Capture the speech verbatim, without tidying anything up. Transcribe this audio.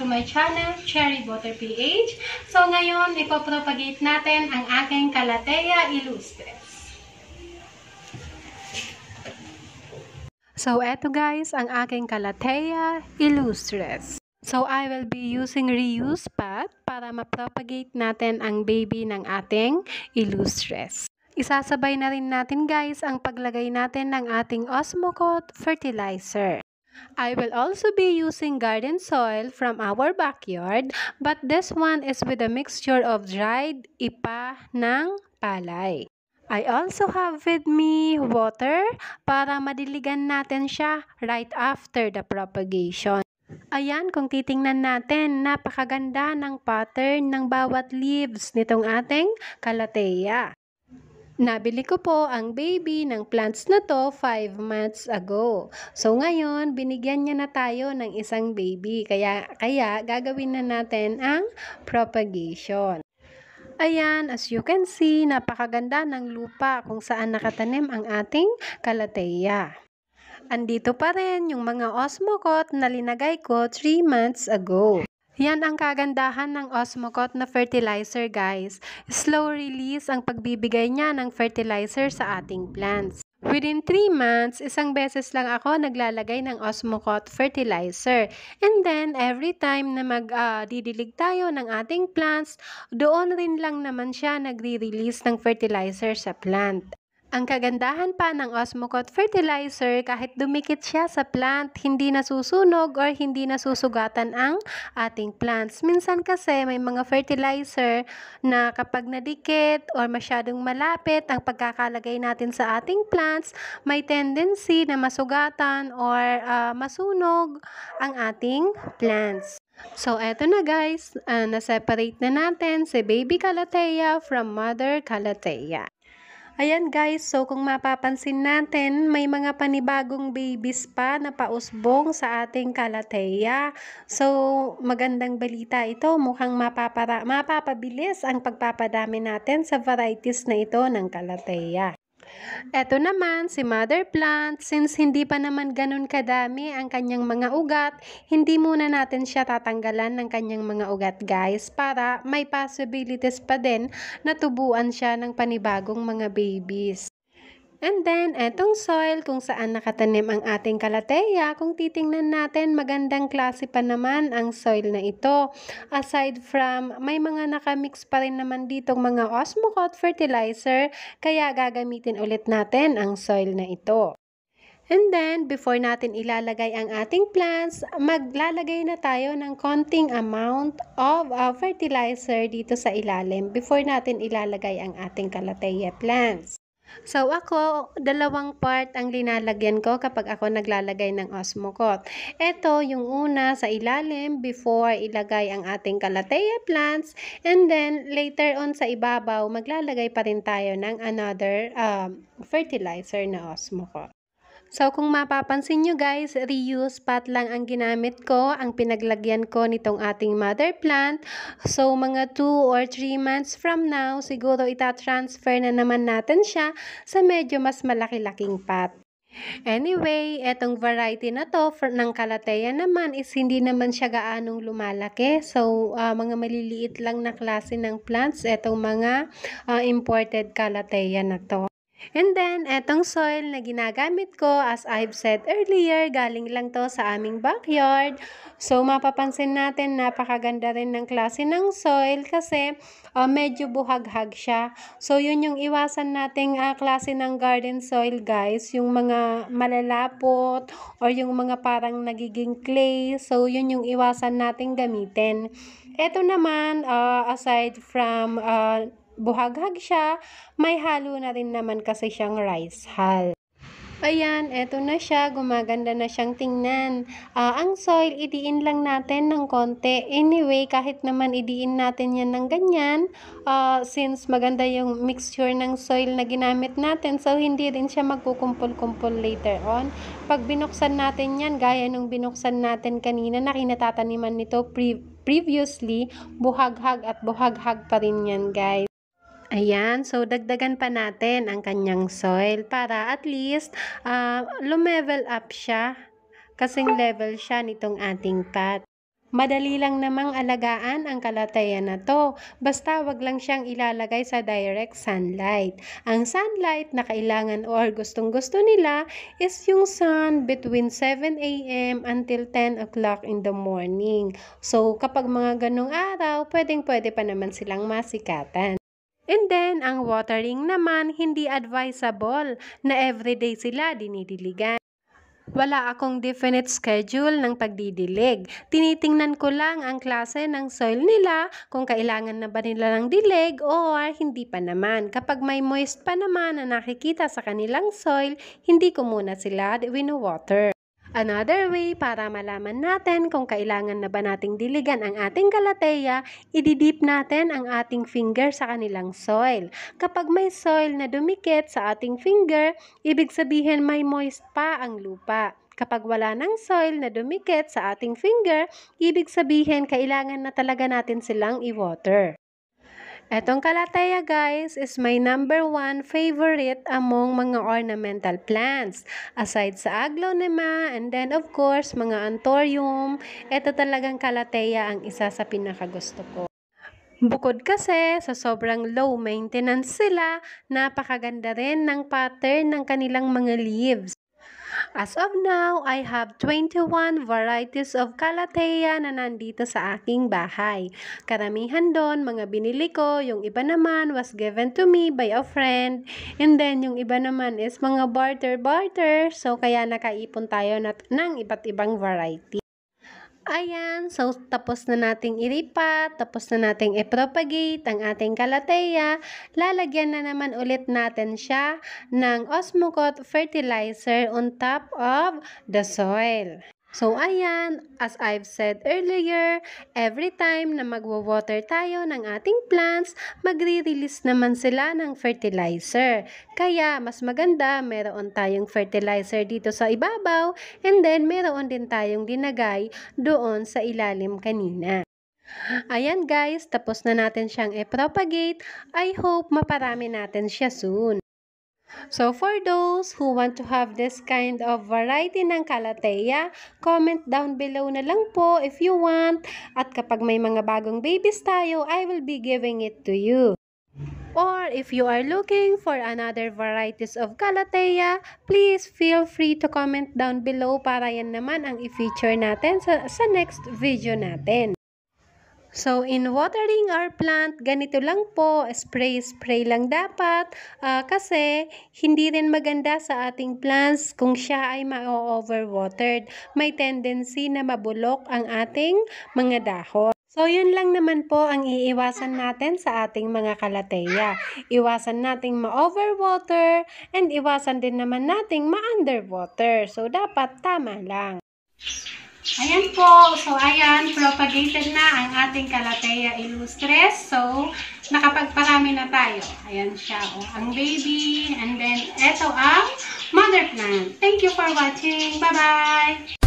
to my channel, Cherry Butter P H. So ngayon, ipopropagate natin ang aking Calathea illustris. So eto guys, ang aking Calathea illustris. So I will be using reuse pot para ma-propagate natin ang baby ng ating illustris. Isasabay na rin natin guys ang paglagay natin ng ating Osmocote fertilizer. I will also be using garden soil from our backyard, but this one is with a mixture of dried ipa ng palay. I also have with me water para madiligan natin siya right after the propagation. Ayan, kung titingnan natin, napakaganda ng pattern ng bawat leaves nitong ating Calathea. Nabili ko po ang baby ng plants na to five months ago. So ngayon, binigyan niya na tayo ng isang baby. Kaya, kaya gagawin na natin ang propagation. Ayan, as you can see, napakaganda ng lupa kung saan nakatanim ang ating Calathea. Andito pa rin yung mga Osmocote na linagay ko three months ago. Yan ang kagandahan ng Osmocote na fertilizer guys. Slow release ang pagbibigay niya ng fertilizer sa ating plants. Within three months, isang beses lang ako naglalagay ng Osmocote fertilizer. And then, every time na magdidilig uh, tayo ng ating plants, doon rin lang naman siya nagre-release ng fertilizer sa plant. Ang kagandahan pa ng Osmocote fertilizer, kahit dumikit siya sa plant, hindi nasusunog or hindi nasusugatan ang ating plants. Minsan kasi may mga fertilizer na kapag nadikit or masyadong malapit ang pagkakalagay natin sa ating plants, may tendency na masugatan or uh, masunog ang ating plants. So, eto na guys, uh, na-separate na natin si baby Calathea from mother Calathea. Ayan guys, so kung mapapansin natin, may mga panibagong babies pa na pausbong sa ating Calathea. So, magandang balita ito. Mukhang mapapara, mapapabilis ang pagpapadami natin sa varieties na ito ng Calathea. Eto naman si mother plant, since hindi pa naman ganun kadami ang kanyang mga ugat, hindi muna natin siya tatanggalan ng kanyang mga ugat guys, para may possibilities pa din na tubuan siya ng panibagong mga babies. And then, etong soil kung saan nakatanim ang ating Calathea, kung titingnan natin, magandang klase pa naman ang soil na ito. Aside from, may mga nakamix pa rin naman ditong mga Osmocote fertilizer, kaya gagamitin ulit natin ang soil na ito. And then, before natin ilalagay ang ating plants, maglalagay na tayo ng konting amount of uh, fertilizer dito sa ilalim before natin ilalagay ang ating Calathea plants. So ako, dalawang part ang linalagyan ko kapag ako naglalagay ng Osmocote. Ito yung una sa ilalim before ilagay ang ating Calathea plants, and then later on sa ibabaw maglalagay pa rin tayo ng another um, fertilizer na Osmocote. So, kung mapapansin nyo guys, reuse pot lang ang ginamit ko, ang pinaglagyan ko nitong ating mother plant. So, mga two or three months from now, siguro ita-transfer na naman natin siya sa medyo mas malaki-laking pot. Anyway, etong variety na to for, ng Calathea naman is hindi naman siya gaanong lumalaki. So, uh, mga maliliit lang na klase ng plants, etong mga uh, imported Calathea na to. And then, etong soil na ginagamit ko, as I've said earlier, galing lang to sa aming backyard. So, mapapansin natin, napakaganda rin ng klase ng soil kasi uh, medyo buhaghag siya. So, yun yung iwasan nating uh, klase ng garden soil, guys. Yung mga malalapot or yung mga parang nagiging clay. So, yun yung iwasan nating gamitin. Ito naman, uh, aside from uh, buhaghag siya, may halo na rin naman kasi siyang rice hull. Ayan, eto na siya, gumaganda na siyang tingnan. Uh, ang soil, idiin lang natin ng konti. Anyway, kahit naman idiin natin yan ng ganyan, uh, since maganda yung mixture ng soil na ginamit natin, so hindi rin siya magkukumpul-kumpul later on. Pag binuksan natin yan, gaya nung binuksan natin kanina na kinatataniman nito pre previously, buhaghag at buhaghag pa rin yan guys. Ayan, so dagdagan pa natin ang kanyang soil para at least uh, lumevel up siya, kasing level siya nitong ating pot. Madali lang namang alagaan ang Calathea na to, basta wag lang siyang ilalagay sa direct sunlight. Ang sunlight na kailangan or gustong-gusto nila is yung sun between seven a m until ten o'clock in the morning. So kapag mga ganong araw, pwedeng-pwede pa naman silang masikatan. And then, ang watering naman, hindi advisable na everyday sila dinidiligan. Wala akong definite schedule ng pagdidilig. Tinitingnan ko lang ang klase ng soil nila, kung kailangan na ba nila ng dilig o hindi pa naman. Kapag may moist pa naman na nakikita sa kanilang soil, hindi ko muna sila wino-water. Another way para malaman natin kung kailangan na ba nating diligan ang ating Calathea, ididip natin ang ating finger sa kanilang soil. Kapag may soil na dumikit sa ating finger, ibig sabihin may moist pa ang lupa. Kapag wala ng soil na dumikit sa ating finger, ibig sabihin kailangan na talaga natin silang i-water. Etong Calathea guys is my number one favorite among mga ornamental plants. Aside sa Aglonema and then of course mga Anthurium, ito talagang Calathea ang isa sa pinakagusto ko. Bukod kasi sa sobrang low maintenance sila, napakaganda rin ng pattern ng kanilang mga leaves. As of now, I have twenty-one varieties of Calathea na nandito sa aking bahay. Karamihan doon, mga binili ko, yung iba naman was given to me by a friend, and then yung iba naman is mga barter-barter, so kaya nakaipon tayo nat ng iba't ibang variety. Ayan, so tapos na nating ilipat, tapos na nating i-propagate ang ating Calathea. Lalagyan na naman ulit natin siya ng Osmocote fertilizer on top of the soil. So ayan, as I've said earlier, every time na magwo-water tayo ng ating plants, magre-release naman sila ng fertilizer. Kaya mas maganda, meron tayong fertilizer dito sa ibabaw, and then meron din tayong dinagay doon sa ilalim kanina. Ayan guys, tapos na natin siyang i-propagate. I hope maparami natin siya soon. So for those who want to have this kind of variety ng Calathea, comment down below na lang po if you want. At kapag may mga bagong babies tayo, I will be giving it to you. Or if you are looking for another varieties of Calathea, please feel free to comment down below para yan naman ang i-feature natin sa, sa next video natin. So, in watering our plant, ganito lang po, spray-spray lang dapat uh, kasi hindi rin maganda sa ating plants kung siya ay ma-overwatered. May tendency na mabulok ang ating mga dahon. So, yun lang naman po ang iiwasan natin sa ating mga Calathea. Iwasan nating ma-overwater and iwasan din naman nating ma-underwater. So, dapat tama lang. Ayan po. So, ayan, propagated na ang ating Calathea illustres. So, nakapagparami na tayo. Ayan siya, oh, ang baby. And then, eto ang mother plant. Thank you for watching. Bye-bye!